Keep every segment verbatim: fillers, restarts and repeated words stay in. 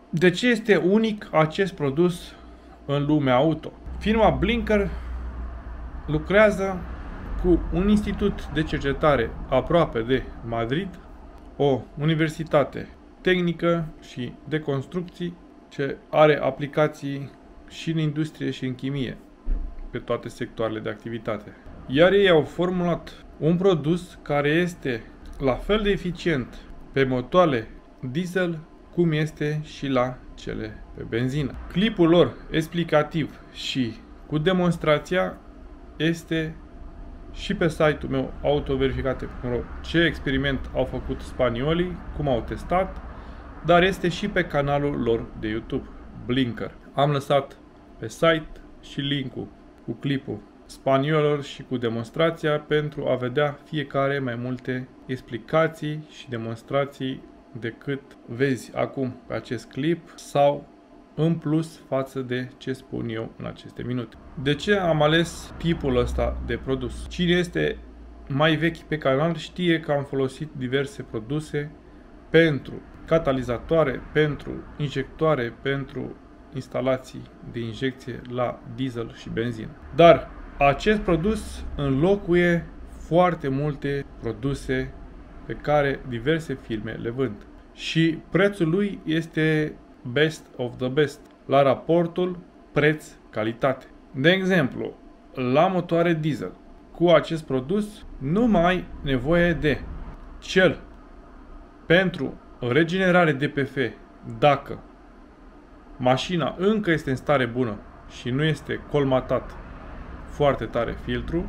De ce este unic acest produs în lumea auto? Firma Blinker lucrează cu un institut de cercetare aproape de Madrid, o universitate tehnică și de construcții ce are aplicații și în industrie și în chimie, pe toate sectoarele de activitate. Iar ei au formulat un produs care este la fel de eficient pe motoarele diesel cum este și la cele pe benzină. Clipul lor explicativ și cu demonstrația este și pe site-ul meu autoverificate punct ro ce experiment au făcut spaniolii, cum au testat, dar este și pe canalul lor de YouTube, Blinker. Am lăsat pe site și linkul cu clipul spaniolilor și cu demonstrația pentru a vedea fiecare mai multe explicații și demonstrații decât vezi acum pe acest clip sau în plus față de ce spun eu în aceste minute. De ce am ales tipul ăsta de produs? Cine este mai vechi pe canal știe că am folosit diverse produse pentru catalizatoare, pentru injectoare, pentru instalații de injecție la diesel și benzină. Dar acest produs înlocuie foarte multe produse pe care diverse firme le vând. Și prețul lui este best of the best la raportul preț-calitate. De exemplu, la motoare diesel, cu acest produs nu mai ai nevoie de cel pentru regenerare D P F dacă mașina încă este în stare bună și nu este colmatat foarte tare filtru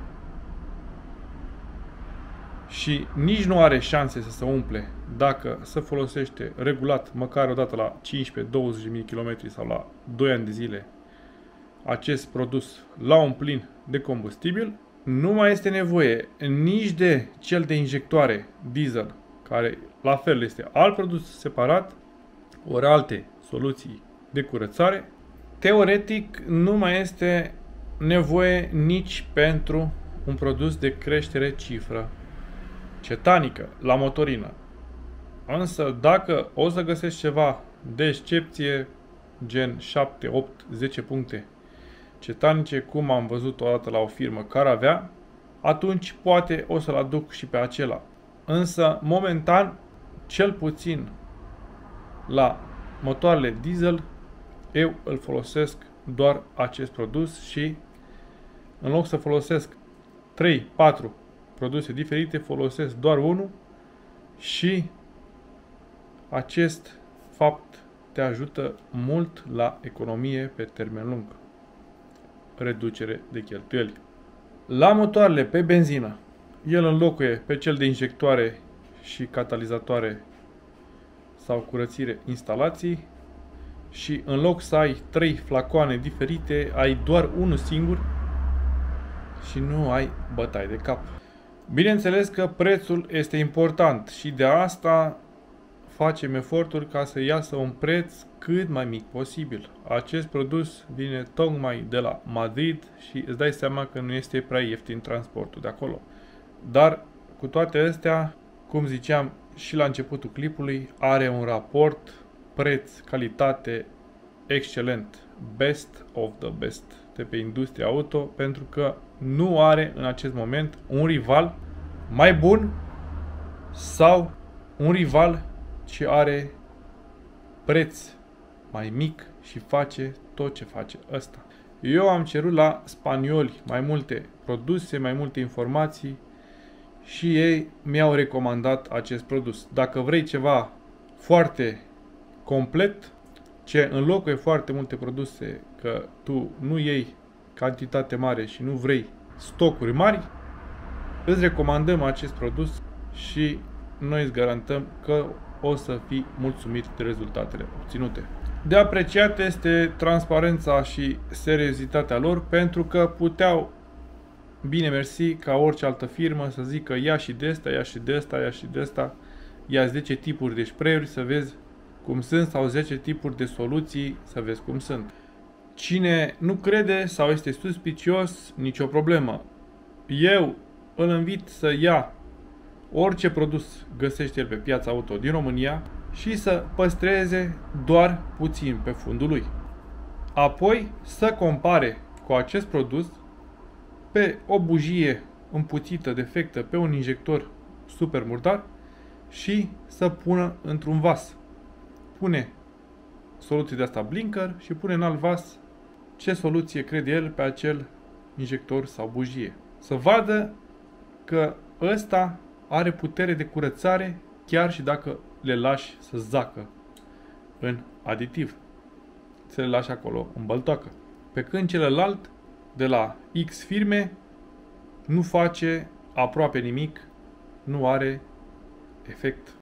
și nici nu are șanse să se umple dacă se folosește regulat măcar o dată la cincisprezece douăzeci de mii de kilometri sau la doi ani de zile acest produs la un plin de combustibil, nu mai este nevoie nici de cel de injectoare diesel, care la fel este alt produs separat, ori alte soluții de curățare. Teoretic nu mai este nevoie nici pentru un produs de creștere cifră cetanică la motorină. Însă dacă o să găsești ceva de excepție, gen șapte, opt, zece puncte cetanice, cum am văzut odată la o firmă care avea, atunci poate o să-l aduc și pe acela. Însă, momentan, cel puțin la motoarele diesel, eu îl folosesc doar acest produs și în loc să folosesc trei patru produse diferite, folosesc doar unul și acest fapt te ajută mult la economie pe termen lung. Reducere de cheltuieli. La motoarele pe benzină, el înlocuie pe cel de injectoare și catalizatoare sau curățire instalații și în loc să ai trei flacoane diferite, ai doar unul singur și nu ai bătaie de cap. Bineînțeles că prețul este important și de asta facem eforturi ca să iasă un preț cât mai mic posibil. Acest produs vine tocmai de la Madrid și îți dai seama că nu este prea ieftin transportul de acolo. Dar cu toate astea, cum ziceam și la începutul clipului, are un raport preț-calitate excelent, best of the best de pe industria auto, pentru că nu are în acest moment un rival mai bun sau un rival ce are preț mai mic și face tot ce face ăsta. Eu am cerut la spanioli mai multe produse, mai multe informații și ei mi-au recomandat acest produs. Dacă vrei ceva foarte complet, ce înlocuie foarte multe produse, că tu nu iei cantitate mare și nu vrei stocuri mari, îți recomandăm acest produs și noi îți garantăm că o să fii mulțumit de rezultatele obținute. De apreciat este transparența și seriozitatea lor, pentru că puteau, bine mersi, ca orice altă firmă să zică ia și de asta, ia și de asta, ia și de asta, ia zece tipuri de spray-uri să vezi cum sunt sau zece tipuri de soluții să vezi cum sunt. Cine nu crede sau este suspicios, nicio problemă. Eu îl invit să ia orice produs găsește el pe piața auto din România, și să păstreze doar puțin pe fundul lui. Apoi să compare cu acest produs pe o bujie împuțită, defectă, pe un injector super murdar și să pună într-un vas. Pune soluție de asta blinker și pune în alt vas ce soluție crede el pe acel injector sau bujie. Să vadă că ăsta are putere de curățare chiar și dacă le lași să zacă în aditiv. Să le lași acolo în băltoacă. Pe când celălalt de la X firme nu face aproape nimic, nu are efect.